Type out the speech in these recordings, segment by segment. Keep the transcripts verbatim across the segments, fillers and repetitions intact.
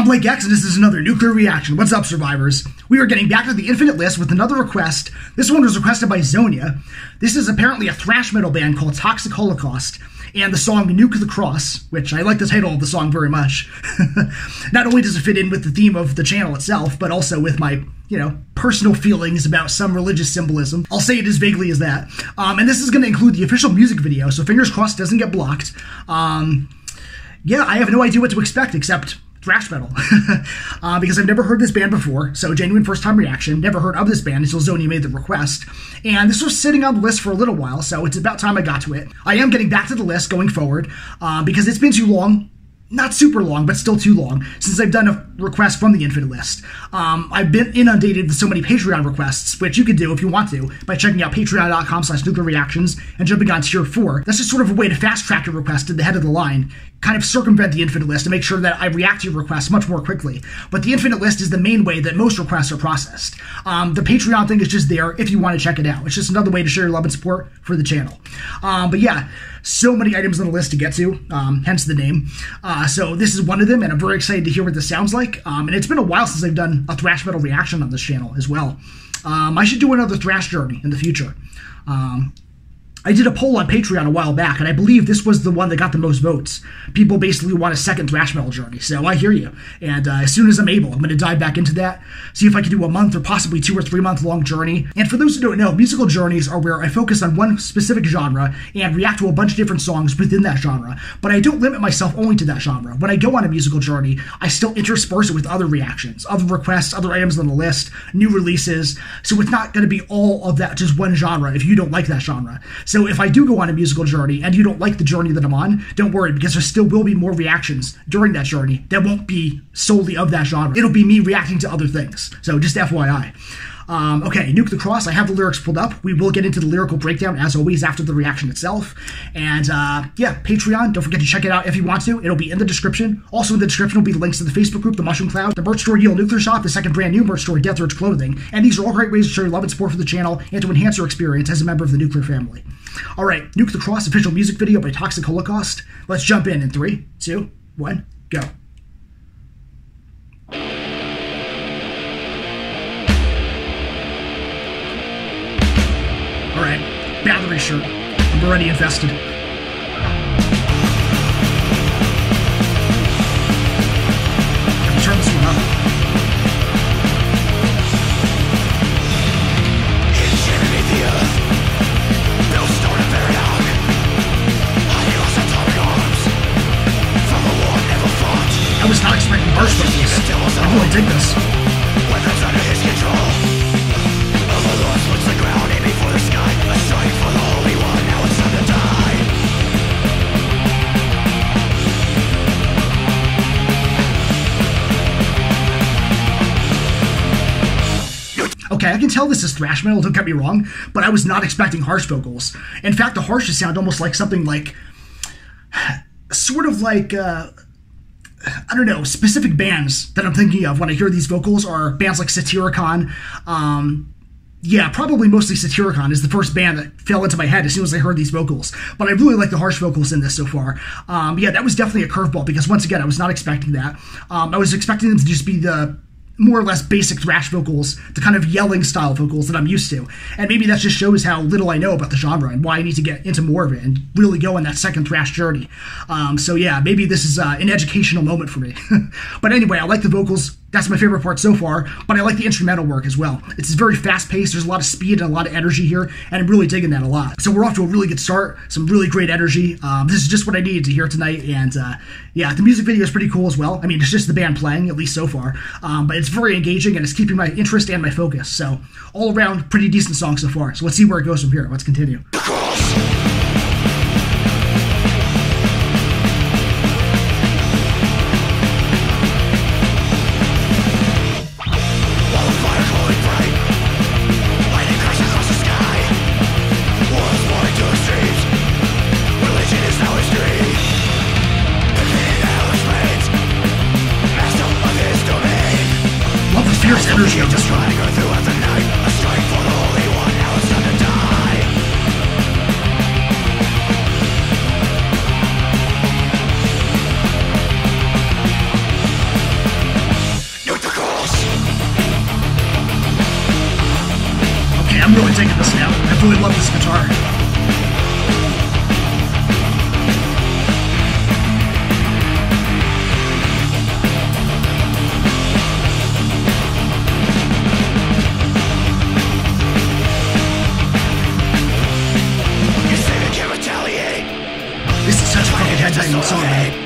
I'm Blake X, and this is another Nuclear Reaction. What's up, survivors? We are getting back to the Infinite List with another request. This one was requested by Zonia. This is apparently a thrash metal band called Toxic Holocaust, and the song Nuke the Cross, which I like the title of the song very much. Not only does it fit in with the theme of the channel itself, but also with my, you know, personal feelings about some religious symbolism. I'll say it as vaguely as that. Um, and this is going to include the official music video, so fingers crossed it doesn't get blocked. Um, yeah, I have no idea what to expect except thrash metal, uh, because I've never heard this band before, so genuine first-time reaction. Never heard of this band until Zonia made the request, and this was sitting on the list for a little while, so it's about time I got to it. I am getting back to the list going forward, uh, because it's been too long. Not super long, but still too long, since I've done a request from the Infinite List. Um, I've been inundated with so many Patreon requests, which you could do if you want to, by checking out patreon.com slash nuclear reactions and jumping on tier four. That's just sort of a way to fast-track your request to the head of the line, kind of circumvent the Infinite List to make sure that I react to your requests much more quickly. But the Infinite List is the main way that most requests are processed. Um, the Patreon thing is just there if you want to check it out. It's just another way to show your love and support for the channel. Um, but yeah, so many items on the list to get to, um, hence the name. Uh, so this is one of them, and I'm very excited to hear what this sounds like. Um, and it's been a while since I've done a thrash metal reaction on this channel as well. Um, I should do another thrash journey in the future. Um, I did a poll on Patreon a while back, and I believe this was the one that got the most votes. People basically want a second thrash metal journey, so I hear you. And uh, as soon as I'm able, I'm going to dive back into that, see if I can do a month or possibly two or three month long journey. And for those who don't know, musical journeys are where I focus on one specific genre and react to a bunch of different songs within that genre. But I don't limit myself only to that genre. When I go on a musical journey, I still intersperse it with other reactions, other requests, other items on the list, new releases. So it's not going to be all of that just one genre if you don't like that genre. So if I do go on a musical journey and you don't like the journey that I'm on, don't worry, because there still will be more reactions during that journey that won't be solely of that genre. It'll be me reacting to other things. So just F Y I. Um, okay, Nuke the Cross. I have the lyrics pulled up. We will get into the lyrical breakdown, as always, after the reaction itself. And, uh, yeah, Patreon. Don't forget to check it out if you want to. It'll be in the description. Also in the description will be links to the Facebook group, the Mushroom Cloud, the merch store, Yale Nuclear Shop, the second brand new merch store, Death Urge Clothing. And these are all great ways to show your love and support for the channel and to enhance your experience as a member of the Nuclear family. All right, Nuke the Cross official music video by Toxic Holocaust. Let's jump in in three, two, one, go. Alright, battery shirt. I'm already invested. Let me turn this one up. Hidden beneath the earth, built stone and buried ark, hiding lost atomic arms from a war never fought. I was not expecting harsh like this. I really dig this. Weapons under his control. The ground aiming for the sky, a strike for the Holy One. Now it's time to die. Okay, I can tell this is thrash metal, don't get me wrong, but I was not expecting harsh vocals. In fact, the harshes sound almost like something like, sort of like, uh, I don't know, specific bands that I'm thinking of when I hear these vocals are bands like Satyricon. Um, yeah, probably mostly Satyricon is the first band that fell into my head as soon as I heard these vocals. But I really like the harsh vocals in this so far. Um, yeah, that was definitely a curveball because, once again, I was not expecting that. Um, I was expecting them to just be the more or less basic thrash vocals, the kind of yelling style vocals that I'm used to. And maybe that just shows how little I know about the genre and why I need to get into more of it and really go on that second thrash journey. Um, so yeah, maybe this is uh, an educational moment for me. But anyway, I like the vocals. That's my favorite part so far, but I like the instrumental work as well. It's very fast-paced, there's a lot of speed and a lot of energy here, and I'm really digging that a lot. So we're off to a really good start, some really great energy. Um, this is just what I needed to hear tonight, and uh, yeah, the music video is pretty cool as well. I mean, it's just the band playing, at least so far, um, but it's very engaging, and it's keeping my interest and my focus. So all around, pretty decent song so far. So let's see where it goes from here. Let's continue. Fierce energy of this one. Throughout the night, a strike for the Holy One. Now it's time to die. guitar. This is such a fucking headbanging song, man.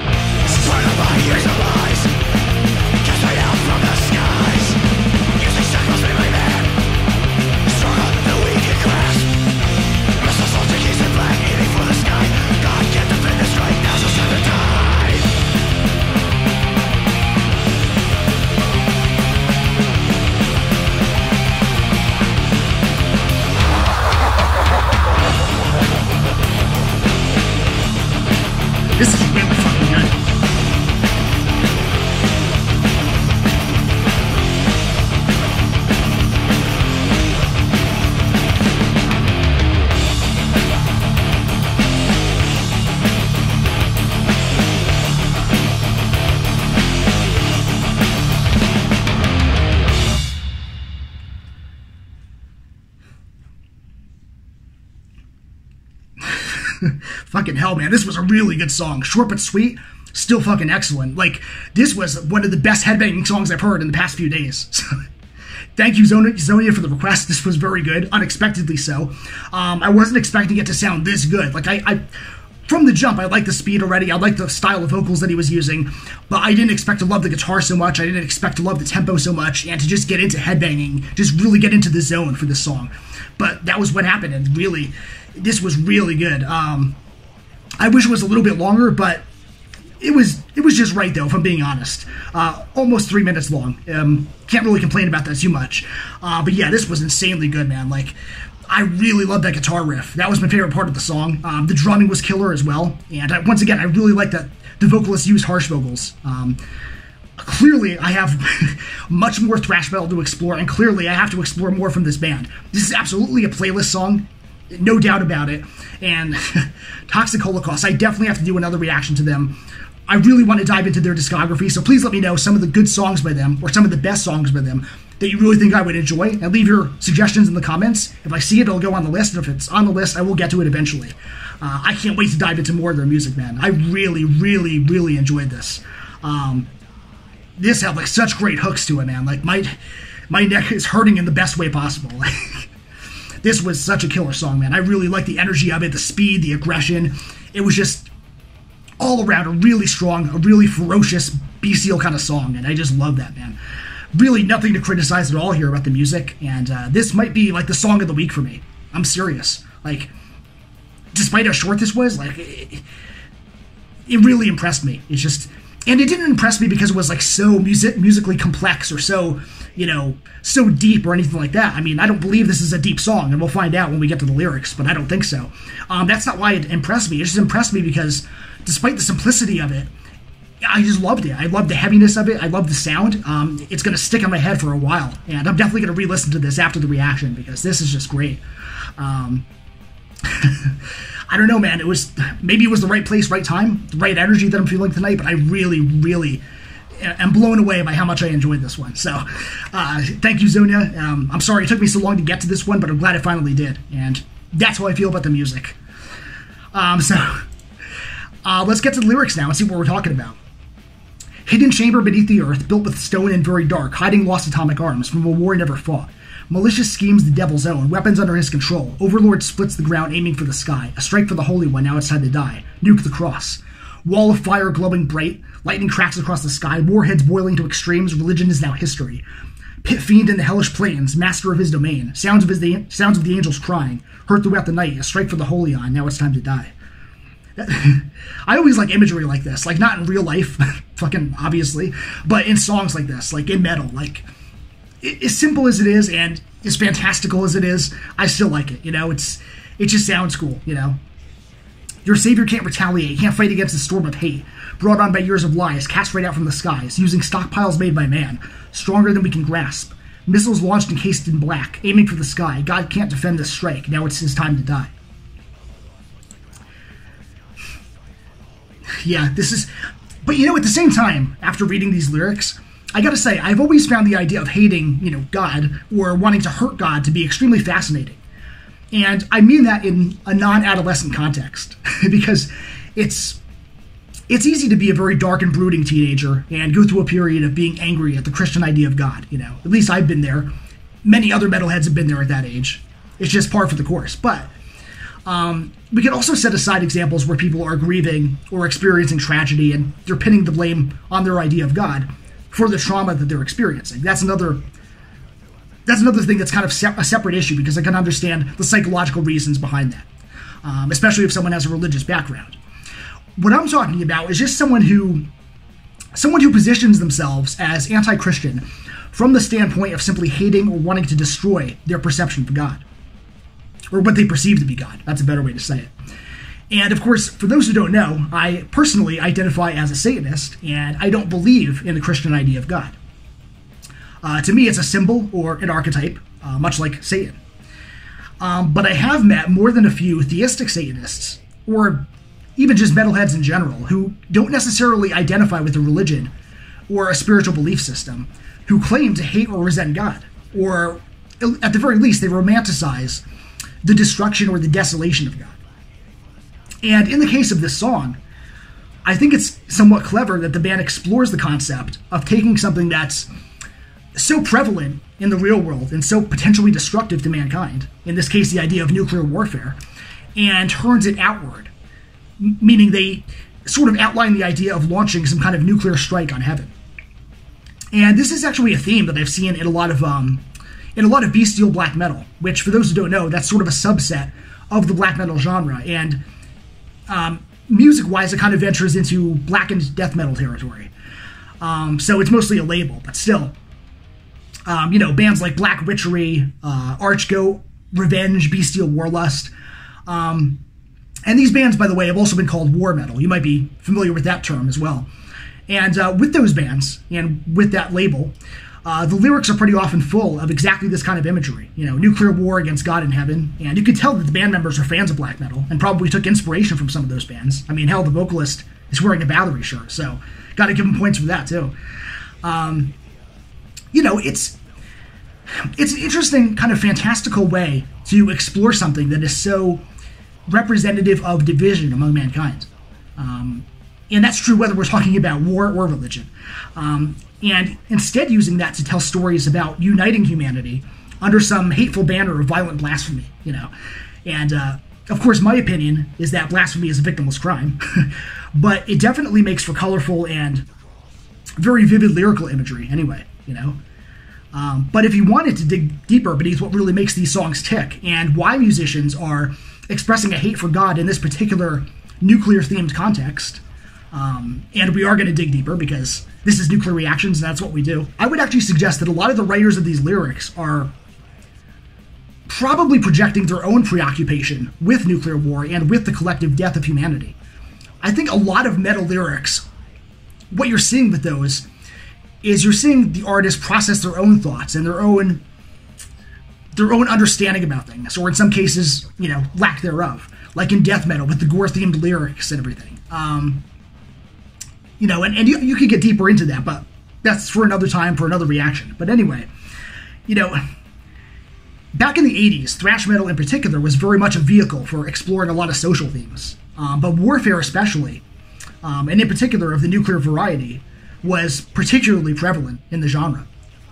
This is really fucking good. Fucking hell, man. This was a really good song. Short but sweet, still fucking excellent. Like, this was one of the best headbanging songs I've heard in the past few days. Thank you, Zonia, Zonia, for the request. This was very good, unexpectedly so. Um, I wasn't expecting it to sound this good. Like, I, I from the jump, I liked the speed already. I liked the style of vocals that he was using, but I didn't expect to love the guitar so much. I didn't expect to love the tempo so much, and to just get into headbanging, just really get into the zone for this song. But that was what happened, and really, this was really good. Um, I wish it was a little bit longer, but it was it was just right, though, if I'm being honest. Uh, almost three minutes long. Um, can't really complain about that too much. Uh, but yeah, this was insanely good, man. Like, I really love that guitar riff. That was my favorite part of the song. Um, the drumming was killer as well. And I, once again, I really like that the vocalists use harsh vocals. Um, clearly, I have much more thrash metal to explore, and clearly I have to explore more from this band. This is absolutely a playlist song. No doubt about it. And Toxic Holocaust, I definitely have to do another reaction to them. I really want to dive into their discography, so please let me know some of the good songs by them, or some of the best songs by them, that you really think I would enjoy, and leave your suggestions in the comments. If I see it, it'll go on the list, and if it's on the list, I will get to it eventually. Uh, I can't wait to dive into more of their music, man. I really, really, really enjoyed this. Um, this had, like, such great hooks to it, man. Like, my, my neck is hurting in the best way possible. This was such a killer song, man. I really liked the energy of it, the speed, the aggression. It was just all around a really strong, a really ferocious, bestial kind of song, and I just love that, man. Really nothing to criticize at all here about the music, and uh, this might be, like, the song of the week for me. I'm serious. Like, despite how short this was, like, it, it really impressed me. It's just... And it didn't impress me because it was, like, so music musically complex or so, you know, so deep or anything like that. I mean, I don't believe this is a deep song, and we'll find out when we get to the lyrics, but I don't think so. Um, that's not why it impressed me. It just impressed me because, despite the simplicity of it, I just loved it. I loved the heaviness of it. I loved the sound. Um, it's going to stick in my head for a while, and I'm definitely going to re-listen to this after the reaction because this is just great. Um... I don't know, man. It was maybe it was the right place, right time, the right energy that I'm feeling tonight. But I really, really am blown away by how much I enjoyed this one. So, uh, thank you, Zonia. Um, I'm sorry it took me so long to get to this one, but I'm glad I finally did. And that's how I feel about the music. Um, so, uh, let's get to the lyrics now and see what we're talking about. Hidden chamber beneath the earth, built with stone and very dark, hiding lost atomic arms from a war never fought. Malicious schemes the devil's own, weapons under his control. Overlord splits the ground, aiming for the sky. A strike for the Holy One, now it's time to die. Nuke the cross. Wall of fire glowing bright. Lightning cracks across the sky. Warheads boiling to extremes. Religion is now history. Pit fiend in the hellish plains, master of his domain. Sounds of, his, the, sounds of the angels crying. Heard throughout the night. A strike for the Holy One, now it's time to die. I always like imagery like this. Like, not in real life, fucking obviously, but in songs like this, like in metal, like... As simple as it is and as fantastical as it is, I still like it. You know, it's it just sounds cool, you know. Your savior can't retaliate, can't fight against the storm of hate, brought on by years of lies, cast right out from the skies, using stockpiles made by man, stronger than we can grasp. Missiles launched encased in black, aiming for the sky. God can't defend this strike, now it's his time to die. Yeah, this is... But, you know, at the same time, after reading these lyrics... I gotta say, I've always found the idea of hating, you know, God, or wanting to hurt God to be extremely fascinating. And I mean that in a non-adolescent context, because it's it's easy to be a very dark and brooding teenager and go through a period of being angry at the Christian idea of God. You know, at least I've been there. Many other metalheads have been there at that age. It's just par for the course. But um, we can also set aside examples where people are grieving or experiencing tragedy and they're pinning the blame on their idea of God for the trauma that they're experiencing. That's another that's another thing that's kind of se- a separate issue, because I can understand the psychological reasons behind that, um, especially if someone has a religious background. What I'm talking about is just someone who someone who positions themselves as anti-Christian from the standpoint of simply hating or wanting to destroy their perception of God, or what they perceive to be God. That's a better way to say it. And of course, for those who don't know, I personally identify as a Satanist, and I don't believe in the Christian idea of God. Uh, to me, it's a symbol or an archetype, uh, much like Satan. Um, but I have met more than a few theistic Satanists, or even just metalheads in general, who don't necessarily identify with a religion or a spiritual belief system, who claim to hate or resent God, or at the very least, they romanticize the destruction or the desolation of God. And in the case of this song, I think it's somewhat clever that the band explores the concept of taking something that's so prevalent in the real world and so potentially destructive to mankind, in this case the idea of nuclear warfare, and turns it outward, M- meaning they sort of outline the idea of launching some kind of nuclear strike on heaven. And this is actually a theme that I've seen in a lot of um, in a lot of bestial black metal, which, for those who don't know, that's sort of a subset of the black metal genre. And um, music-wise, it kind of ventures into blackened death metal territory. Um, so it's mostly a label, but still, um, you know, bands like Black Witchery, uh, Archgoat, Revenge, Bestial Warlust. Um, and these bands, by the way, have also been called war metal. You might be familiar with that term as well. And uh, with those bands, and with that label, uh, the lyrics are pretty often full of exactly this kind of imagery. You know, nuclear war against God in heaven. And you could tell that the band members are fans of black metal and probably took inspiration from some of those bands. I mean, hell, the vocalist is wearing a Bathory shirt, so got to give him points for that, too. Um, you know, it's it's an interesting, kind of fantastical way to explore something that is so representative of division among mankind. Um, and that's true whether we're talking about war or religion. Um, and instead using that to tell stories about uniting humanity under some hateful banner of violent blasphemy, you know. And, uh, of course, my opinion is that blasphemy is a victimless crime. But it definitely makes for colorful and very vivid lyrical imagery anyway, you know. Um, but if you wanted to dig deeper beneath what really makes these songs tick and why musicians are expressing a hate for God in this particular nuclear-themed context, um, and we are going to dig deeper because this is Nuclear Reactions and that's what we do, I would actually suggest that a lot of the writers of these lyrics are probably projecting their own preoccupation with nuclear war and with the collective death of humanity. I think a lot of metal lyrics, what you're seeing with those is you're seeing the artists process their own thoughts and their own their own understanding about things, or in some cases, you know, lack thereof, like in death metal with the gore-themed lyrics and everything. Um, you know, and, and you, you could get deeper into that, but that's for another time, for another reaction. But anyway, you know, back in the eighties, thrash metal in particular was very much a vehicle for exploring a lot of social themes, um, but warfare especially, um, and in particular of the nuclear variety, was particularly prevalent in the genre.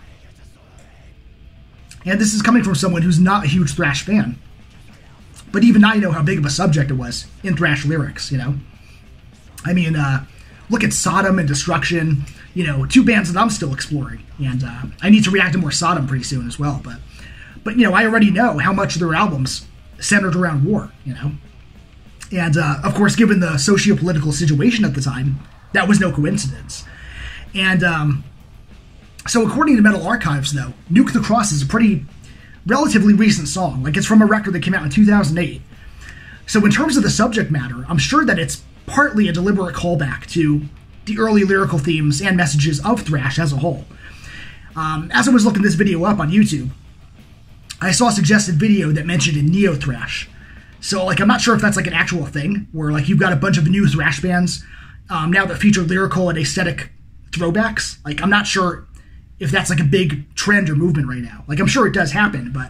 And this is coming from someone who's not a huge thrash fan. But even I know how big of a subject it was in thrash lyrics, you know? I mean, uh, look at Sodom and Destruction, you know, two bands that I'm still exploring. And uh, I need to react to more Sodom pretty soon as well. But, but you know, I already know how much of their albums centered around war, you know? And, uh, of course, given the socio-political situation at the time, that was no coincidence. And um, so according to Metal Archives, though, Nuke the Cross is a pretty relatively recent song. Like, it's from a record that came out in two thousand eight. So in terms of the subject matter, I'm sure that it's partly a deliberate callback to the early lyrical themes and messages of thrash as a whole. Um, as I was looking this video up on YouTube, I saw a suggested video that mentioned a neo-thrash. So, like, I'm not sure if that's, like, an actual thing, where, like, you've got a bunch of new thrash bands um, now that feature lyrical and aesthetic throwbacks. Like, I'm not sure if that's like a big trend or movement right now. Like, I'm sure it does happen, but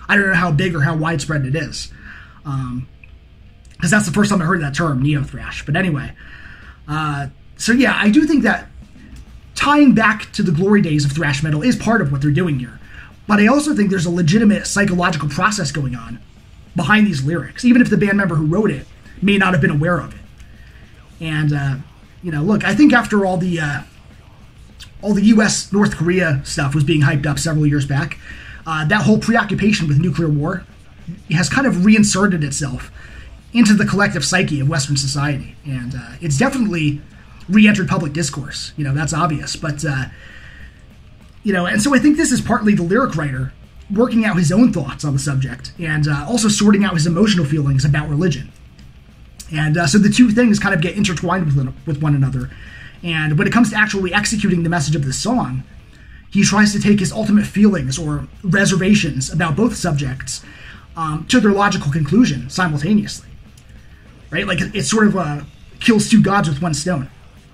I don't know how big or how widespread it is. Um, because that's the first time I heard that term, neo-thrash. But anyway, uh, so yeah, I do think that tying back to the glory days of thrash metal is part of what they're doing here. But I also think there's a legitimate psychological process going on behind these lyrics, even if the band member who wrote it may not have been aware of it. And, uh, you know, look, I think after all the uh, all the U S North Korea stuff was being hyped up several years back, uh, that whole preoccupation with nuclear war has kind of reinserted itself into the collective psyche of Western society. And uh, it's definitely re-entered public discourse. You know, that's obvious. But, uh, you know, and so I think this is partly the lyric writer working out his own thoughts on the subject and uh, also sorting out his emotional feelings about religion. And uh, so the two things kind of get intertwined with, with one another. And when it comes to actually executing the message of this song, he tries to take his ultimate feelings or reservations about both subjects um, to their logical conclusion simultaneously. Right? Like, it, it sort of uh, kills two gods with one stone.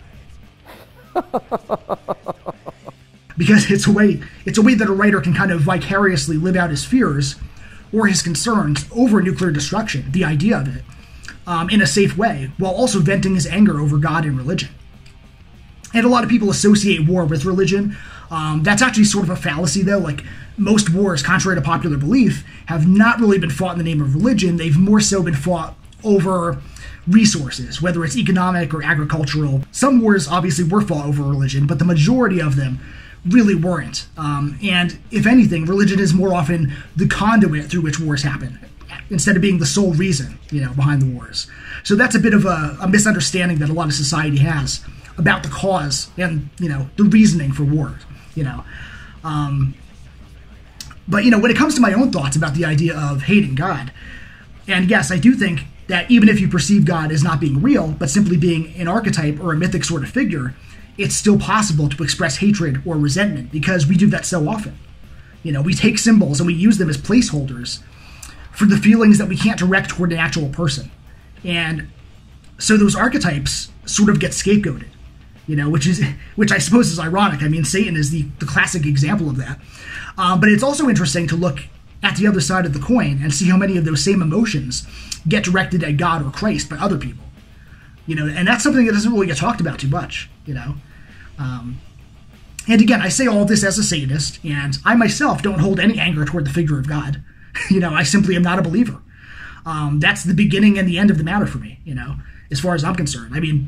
Because it's a way it's a way that a writer can kind of vicariously live out his fears or his concerns over nuclear destruction, the idea of it, um, in a safe way, while also venting his anger over God and religion. And a lot of people associate war with religion. Um, that's actually sort of a fallacy, though. Like, most wars, contrary to popular belief, have not really been fought in the name of religion. They've more so been fought over resources, whether it's economic or agricultural. Some wars obviously were fought over religion, but the majority of them really weren't. Um, and if anything, religion is more often the conduit through which wars happen, instead of being the sole reason, you know, behind the wars. So that's a bit of a, a misunderstanding that a lot of society has about the cause and, you know, the reasoning for war, you know. Um, but, you know, when it comes to my own thoughts about the idea of hating God, and yes, I do think that even if you perceive God as not being real, but simply being an archetype or a mythic sort of figure, it's still possible to express hatred or resentment because we do that so often. You know, we take symbols and we use them as placeholders for the feelings that we can't direct toward an actual person. And so those archetypes sort of get scapegoated, you know, which is, which I suppose is ironic. I mean, Satan is the, the classic example of that. Um, but it's also interesting to look at the other side of the coin and see how many of those same emotions get directed at God or Christ by other people. You know, and that's something that doesn't really get talked about too much, you know. Um, and again, I say all of this as a Satanist, and I myself don't hold any anger toward the figure of God. You know, I simply am not a believer. Um, that's the beginning and the end of the matter for me, you know, as far as I'm concerned. I mean,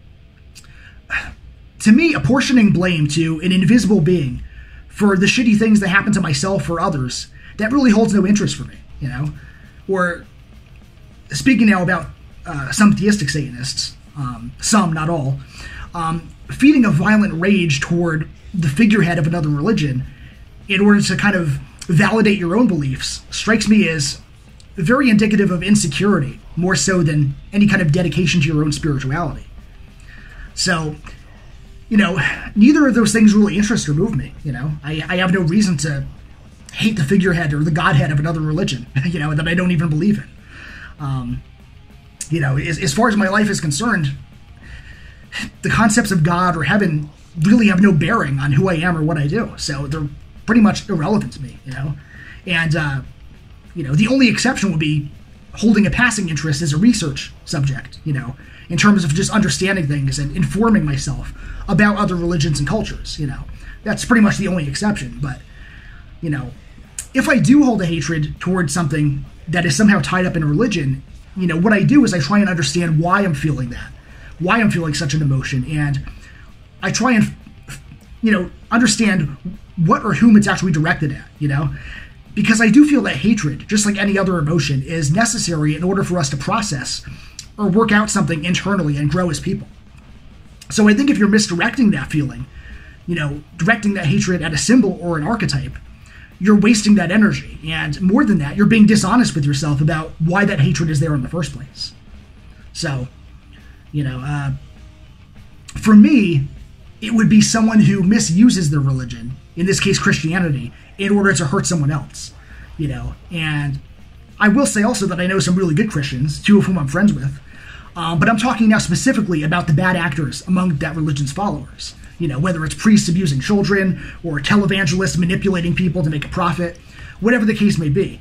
to me, apportioning blame to an invisible being for the shitty things that happen to myself or others, that really holds no interest for me, you know. Or, speaking now about uh, some theistic Satanists, um, some, not all, um, feeding a violent rage toward the figurehead of another religion in order to kind of validate your own beliefs strikes me as very indicative of insecurity, more so than any kind of dedication to your own spirituality. So, you know, neither of those things really interest or move me, you know. I, I have no reason to hate the figurehead or the godhead of another religion, you know, that I don't even believe in. Um, you know, as, as far as my life is concerned, the concepts of God or heaven really have no bearing on who I am or what I do. So they're pretty much irrelevant to me, you know. And, uh, you know, the only exception would be holding a passing interest as a research subject, you know, in terms of just understanding things and informing myself about other religions and cultures, you know. That's pretty much the only exception. But, you know, if I do hold a hatred towards something that is somehow tied up in religion, you know, what I do is I try and understand why I'm feeling that, why I'm feeling such an emotion, and I try and, you know, understand what or whom it's actually directed at, you know, because I do feel that hatred, just like any other emotion, is necessary in order for us to process or work out something internally and grow as people. So I think if you're misdirecting that feeling, you know, directing that hatred at a symbol or an archetype, you're wasting that energy. And more than that, you're being dishonest with yourself about why that hatred is there in the first place. So, you know, uh, for me, it would be someone who misuses their religion, in this case Christianity, in order to hurt someone else, you know. And I will say also that I know some really good Christians, two of whom I'm friends with, um, but I'm talking now specifically about the bad actors among that religion's followers. You know, whether it's priests abusing children or televangelists manipulating people to make a profit, whatever the case may be.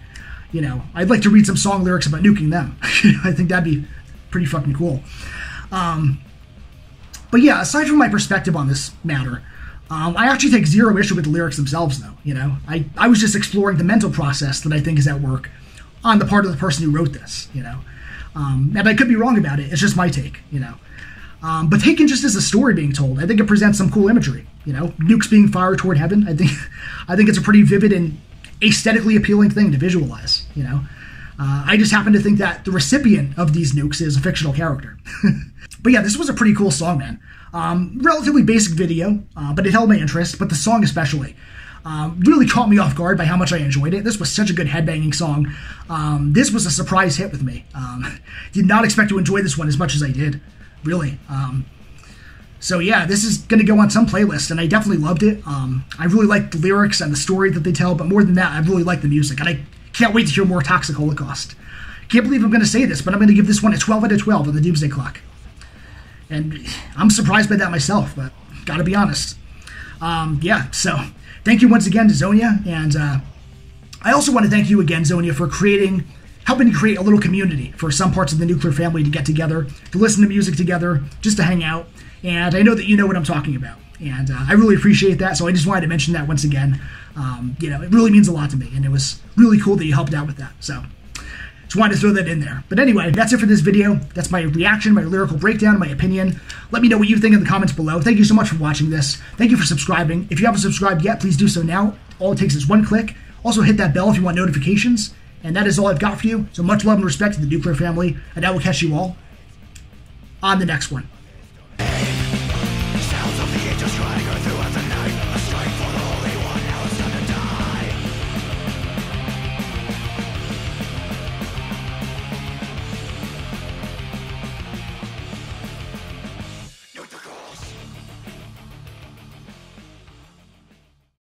you know, I'd like to read some song lyrics about nuking them. I think that'd be pretty fucking cool. Um, but yeah, aside from my perspective on this matter, um, I actually take zero issue with the lyrics themselves, though. You know, I, I was just exploring the mental process that I think is at work on the part of the person who wrote this, you know. Um, and I could be wrong about it. It's just my take, you know. Um, but taken just as a story being told, I think it presents some cool imagery. You know, nukes being fired toward heaven. I think, I think it's a pretty vivid and aesthetically appealing thing to visualize. You know, uh, I just happen to think that the recipient of these nukes is a fictional character. But yeah, this was a pretty cool song, man. Um, relatively basic video, uh, but it held my interest. But the song especially um, really caught me off guard by how much I enjoyed it. This was such a good headbanging song. Um, this was a surprise hit with me. Um, did not expect to enjoy this one as much as I did. Really. Um, so yeah, this is going to go on some playlist, and I definitely loved it. Um, I really liked the lyrics and the story that they tell, but more than that, I really like the music, and I can't wait to hear more Toxic Holocaust. Can't believe I'm going to say this, but I'm going to give this one a twelve out of twelve on the Doomsday Clock. And I'm surprised by that myself, but gotta be honest. Um, yeah, so thank you once again to Zonia, and uh, I also want to thank you again, Zonia, for creating... helping to create a little community for some parts of the nuclear family to get together, to listen to music together, just to hang out. And I know that you know what I'm talking about. And uh, I really appreciate that, so I just wanted to mention that once again. Um, you know, it really means a lot to me, and it was really cool that you helped out with that. So just wanted to throw that in there. But anyway, that's it for this video. That's my reaction, my lyrical breakdown, my opinion. Let me know what you think in the comments below. Thank you so much for watching this. Thank you for subscribing. If you haven't subscribed yet, please do so now. All it takes is one click. Also hit that bell if you want notifications. And that is all I've got for you. So much love and respect to the nuclear family, and I will catch you all on the next one.